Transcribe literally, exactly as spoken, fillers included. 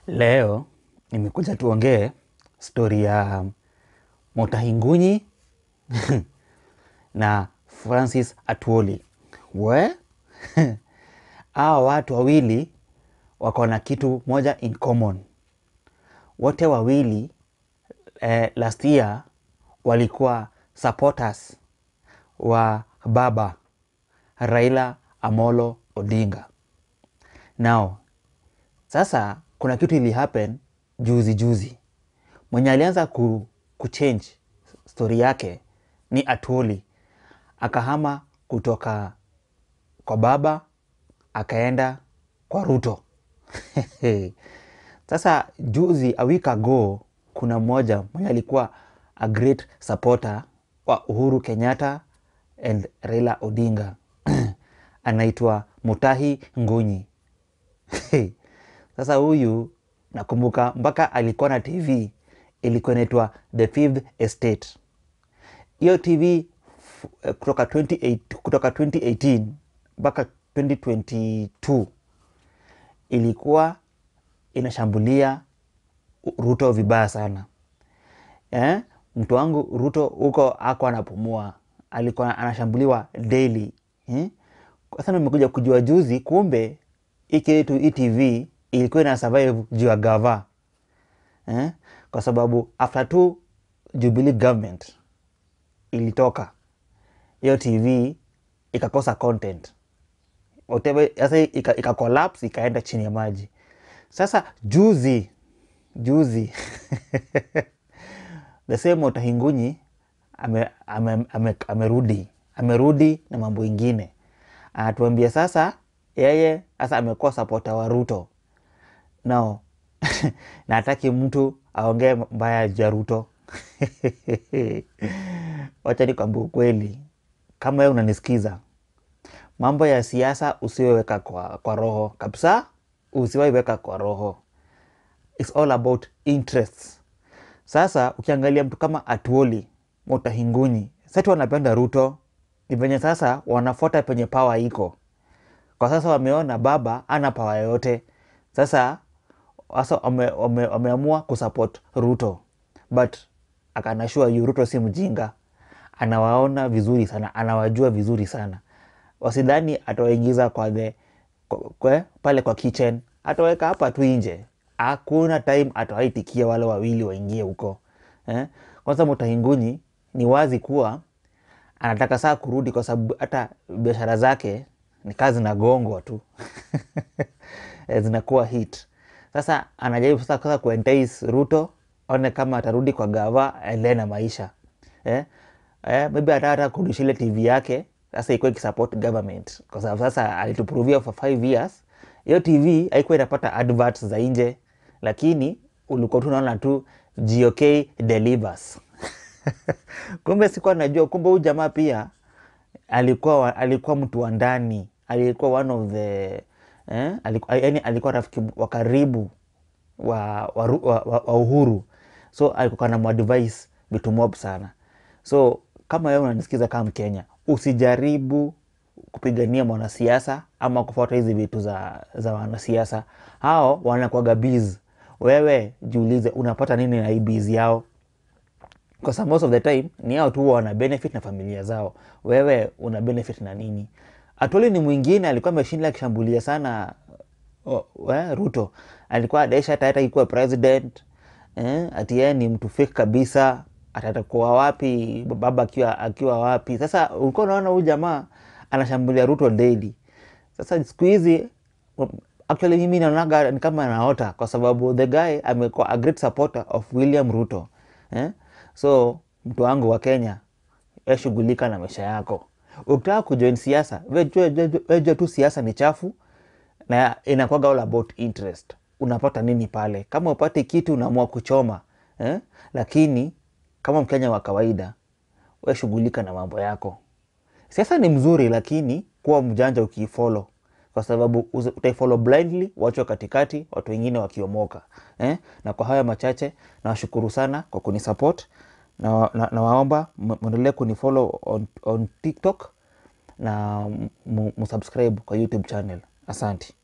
Leo nimekuja tuongee story ya Mutahi Ngunyi na Francis Atwoli. We? Hawa watu wawili wako na kitu moja in common. Wote wawili eh, last year walikuwa supporters wa baba Raila Amolo Odinga. Now, sasa kuna kitu ili happen juzi juzi. Mwenye alianza ku, kuchange story yake ni Atwoli. Akahama kutoka kwa baba, akaenda kwa Ruto. Sasa juzi, a week ago, kuna mmoja mwenye alikuwa a great supporter wa Uhuru Kenyatta and Raila Odinga. Anaitwa Mutahi Ngunyi. Sasa huyu nakumbuka mpaka alikuwa na T V ilikuwa inaitwa The Fifth Estate. Hiyo T V kutoka twenty eight, kutoka twenty eighteen mpaka twenty twenty-two ilikuwa inashambulia Ruto vibaya sana. Eh? Mtu wangu Ruto huko hakuwa anapumua. Alikuwa anashambuliwa daily. Eh? Sasa nimekuja kujua juzi kumbe hiki tu T V ilikuwa ina survive juu ya gava. Eh? Kwa sababu after two Jubilee government ilitoka, hiyo T V ikakosa content. Whatever, sasa ika, ika collapse, ikaenda chini ya maji. Sasa juzi juzi the same Mutahi Ngunyi ame, ame, ame, amerudi amerudi na mambo ingine. Anatuambia sasa yeye sasa amekuwa supporter wa Ruto. Now, na hataki mtu aongee mbaya ya Ruto. Wacha nikwambie ukweli. Kama wewe unanisikiza, mambo ya siasa usiweka kwa, kwa roho. Kabisa, usiweka kwa roho. It's all about interests. Sasa, ukiangalia mtu kama Atwoli, Mutahi Ngunyi, sasa wanapenda Ruto, ni venye sasa wanafuata penye power iko. Kwa sasa wameona baba ana power yote. Sasa sasa wameamua kusupport Ruto. But akanashua yu Ruto si mjinga. Anawaona vizuri sana, anawajua vizuri sana. Wasidhani atawaingiza kwa the kwa, pale kwa kitchen, ataweka hapa tu nje. Hakuna time atawaitikia wale wawili waingie huko. Eh? Kwanza Mutahi Ngunyi ni wazi kuwa anataka saa kurudi kwa sababu hata biashara zake ni kazi na gongo tu. Zinakuwa hit. Sasa anajaribu sasa kwanza kuentice Ruto, aone kama atarudi kwa gava aendelee na maisha. Eh? Eh, maybe atata kurudisha ile T V yake, sasa ikuwe ikisupport government. Kwa sababu sasa alituprovia for five years, hiyo T V haikuwa inapata adverts za nje, lakini ulikuwa tu unaona tu G O K delivers. Kumbe sikuwa najua, kumbe huyu jamaa pia alikuwa alikuwa mtu wa ndani, alikuwa one of the eh, alikuwa, yani alikuwa rafiki wa karibu wa, wa, wa, wa, wa Uhuru. So alikuwa na advice vitu mob sana. So kama wewe unanisikiza kama Mkenya, usijaribu kupigania mwanasiasa ama kufuata hizi vitu za za wanasiasa. Hao wanakuwa biz. Wewe jiulize unapata nini na hii biz yao? Kwa sababu most of the time ni hao tu wana benefit na familia zao. Wewe una benefit na nini? Atwoli ni mwingine alikuwa ameshinda kishambulia sana oh, we, Ruto. Alikuwa adaisha hata hata ikuwa president. Eh, ati yeye ni mtu fake kabisa. Atatakuwa wapi, baba akiwa akiwa wapi. Sasa ulikuwa unaona huyu jamaa anashambulia Ruto daily. Sasa siku hizi actually mimi naonaga ni kama anaota kwa sababu the guy amekuwa a great supporter of William Ruto. Eh? So mtu wangu wa Kenya, wewe shughulika na maisha yako. Ukitaka kujoin siasa, wewe tu siasa ni chafu na inakuwa all about interest. Unapata nini pale? Kama upate kitu unaamua kuchoma, eh? Lakini kama Mkenya wa kawaida, wewe shughulika na mambo yako. Siasa ni mzuri lakini kuwa mjanja ukifollow. Kwa sababu utaifollow blindly, watu katikati, watu wengine wakiomoka. Eh? Na kwa haya machache, nawashukuru sana kwa kunisupport. Na, na, na waomba muendelee kunifollow on, on TikTok na msubscribe kwa YouTube channel. Asante.